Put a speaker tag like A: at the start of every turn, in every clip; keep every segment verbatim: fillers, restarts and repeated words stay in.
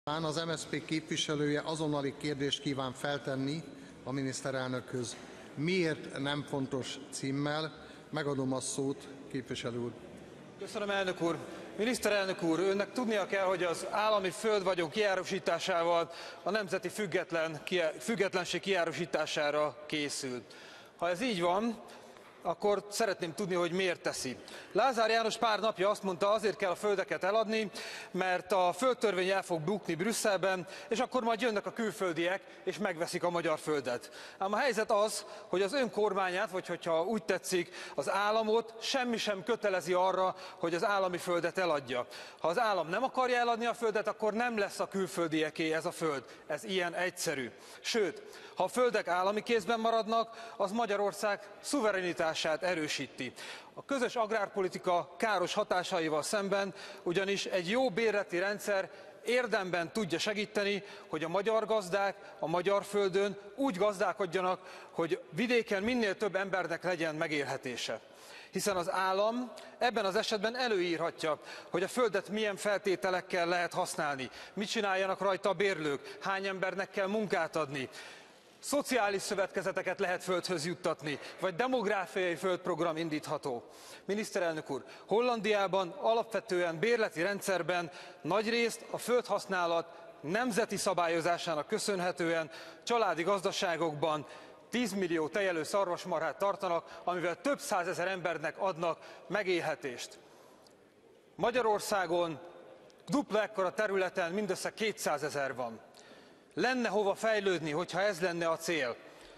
A: Az em es zé pé képviselője azonnali kérdést kíván feltenni a miniszterelnökhöz. Miért nem fontos címmel? Megadom a szót, képviselő úr.
B: Köszönöm, elnök úr. Miniszterelnök úr, önnek tudnia kell, hogy az állami földvagyon kiárusításával a nemzeti független, függetlenség kiárusítására készül. Ha ez így van, akkor szeretném tudni, hogy miért teszi. Lázár János pár napja azt mondta, azért kell a földeket eladni, mert a földtörvény el fog bukni Brüsszelben, és akkor majd jönnek a külföldiek, és megveszik a magyar földet. Ám a helyzet az, hogy az ön kormányát, vagy hogyha úgy tetszik, az államot semmi sem kötelezi arra, hogy az állami földet eladja. Ha az állam nem akarja eladni a földet, akkor nem lesz a külföldieké ez a föld. Ez ilyen egyszerű. Sőt, ha a földek állami kézben maradnak, az Magyarország szuverenitását erősíti. A közös agrárpolitika káros hatásaival szemben ugyanis egy jó bérleti rendszer érdemben tudja segíteni, hogy a magyar gazdák a magyar földön úgy gazdálkodjanak, hogy vidéken minél több embernek legyen megélhetése. Hiszen az állam ebben az esetben előírhatja, hogy a földet milyen feltételekkel lehet használni, mit csináljanak rajta a bérlők, hány embernek kell munkát adni. Szociális szövetkezeteket lehet földhöz juttatni, vagy demográfiai földprogram indítható. Miniszterelnök úr, Hollandiában alapvetően bérleti rendszerben nagyrészt a földhasználat nemzeti szabályozásának köszönhetően családi gazdaságokban tíz millió tejelő szarvasmarhát tartanak, amivel több százezer embernek adnak megélhetést. Magyarországon dupla ekkora területen mindössze kétszázezer van. Lenne hova fejlődni, hogyha ez lenne a cél.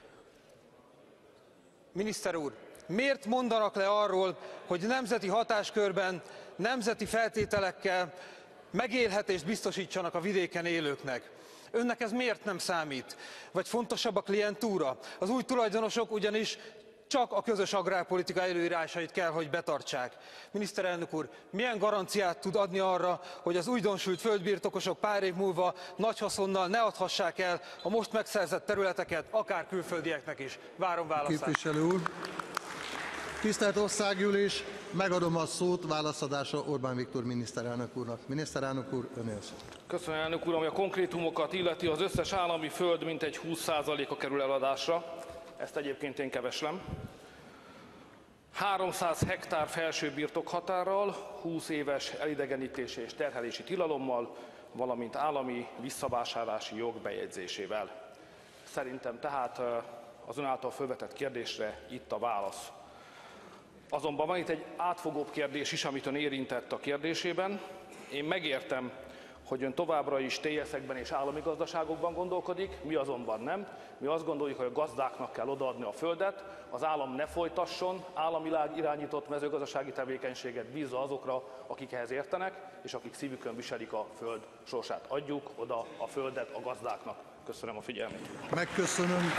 B: Miniszter úr, miért mondanak le arról, hogy nemzeti hatáskörben, nemzeti feltételekkel megélhetést biztosítsanak a vidéken élőknek? Önnek ez miért nem számít? Vagy fontosabb a klientúra? Az új tulajdonosok ugyanis csak a közös agrárpolitika előírásait kell, hogy betartsák. Miniszterelnök úr, milyen garanciát tud adni arra, hogy az újdonsült földbirtokosok pár év múlva nagy haszonnal ne adhassák el a most megszerzett területeket, akár külföldieknek is? Várom válaszát.
A: Képviselő úr. Tisztelt Országgyűlés, megadom a szót válaszadásra Orbán Viktor miniszterelnök úrnak. Miniszterelnök úr, önél szó.
C: Köszönöm, elnök úr, ami a konkrétumokat illeti, az összes állami föld mintegy húsz százaléka kerül eladásra. Ezt egyébként én keveslem. háromszáz hektár felső birtokhatárral, húsz éves elidegenítési és terhelési tilalommal, valamint állami visszavásárlási jog bejegyzésével. Szerintem tehát az ön által felvetett kérdésre itt a válasz. Azonban van itt egy átfogóbb kérdés is, amit ön érintett a kérdésében. Én megértem, hogy ön továbbra is té es-ekben és állami gazdaságokban gondolkodik, mi azonban nem. Mi azt gondoljuk, hogy a gazdáknak kell odaadni a földet, az állam ne folytasson államilag irányított mezőgazdasági tevékenységet, bízza azokra, akik ehhez értenek, és akik szívükön viselik a föld sorsát. Adjuk oda a földet a gazdáknak. Köszönöm a figyelmét.
A: Megköszönöm.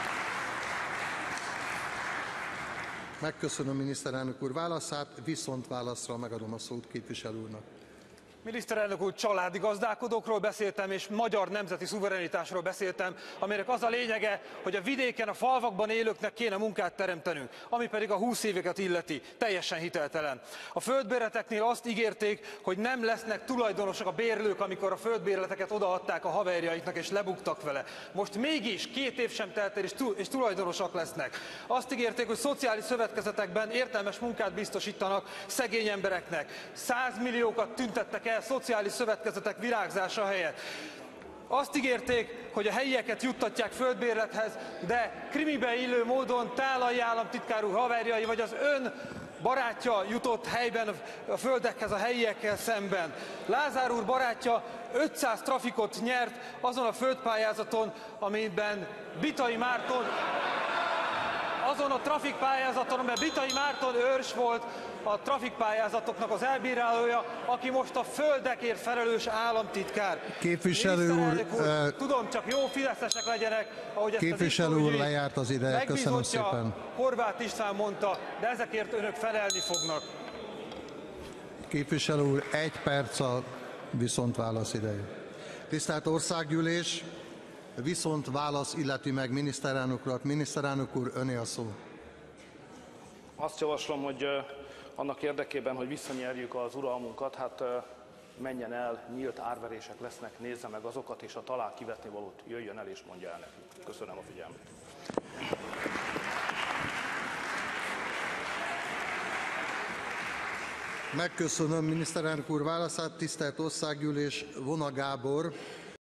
A: Megköszönöm miniszterelnök úr válaszát, viszont válaszra megadom a szót képviselő úrnak.
B: Miniszterelnök úr, családi gazdálkodókról beszéltem, és magyar nemzeti szuverenitásról beszéltem, aminek az a lényege, hogy a vidéken, a falvakban élőknek kéne munkát teremtenünk, ami pedig a húsz éveket illeti, teljesen hiteltelen. A földbérleteknél azt ígérték, hogy nem lesznek tulajdonosok a bérlők, amikor a földbérleteket odaadták a haverjaiknak, és lebuktak vele. Most mégis két év sem telt el, és tulajdonosak lesznek. Azt ígérték, hogy szociális szövetkezetekben értelmes munkát biztosítanak szegény embereknek. Százmilliókat tüntettek el szociális szövetkezetek virágzása helyett. Azt ígérték, hogy a helyieket juttatják földbérlethez, de krimibe illő módon Tálai államtitkár úr haverjai, vagy az ön barátja jutott helyben a földekhez a helyiekkel szemben. Lázár úr barátja ötszáz trafikot nyert azon a földpályázaton, amiben Bitai Márton azon a trafikpályázaton, amiben Bitai Márton őrs volt, a trafikpályázatoknak az elbírálója, aki most a földekért felelős államtitkár.
A: Képviselő úr,
B: úr tudom, csak jó fideszesek legyenek, ahogy ezt
A: képviselő úr, lejárt az ideje, köszönöm szépen.
B: Horváth István mondta, de ezekért önök felelni fognak.
A: Képviselő úr, egy perc a viszont válasz ideje. Tisztelt Országgyűlés, viszont válasz illeti meg miniszterelnök urat. Miniszterelnök úr, öné a szó.
C: Azt javaslom, hogy annak érdekében, hogy visszanyerjük az uralmunkat, hát menjen el, nyílt árverések lesznek, nézze meg azokat, és a talál kivetni valót jöjjön el és mondja el nekünk. Köszönöm a figyelmet.
A: Megköszönöm miniszterelnök úr válaszát, tisztelt Országgyűlés, Vona Gábor